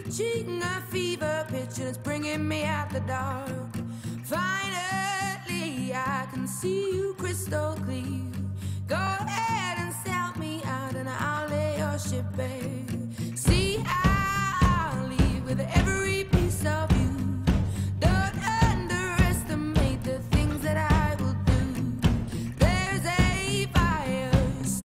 reaching a fever pitch and it's bringing me out the dark. Finally, I can see you crystal clear. Go ahead and sell me out and I'll lay your ship bare.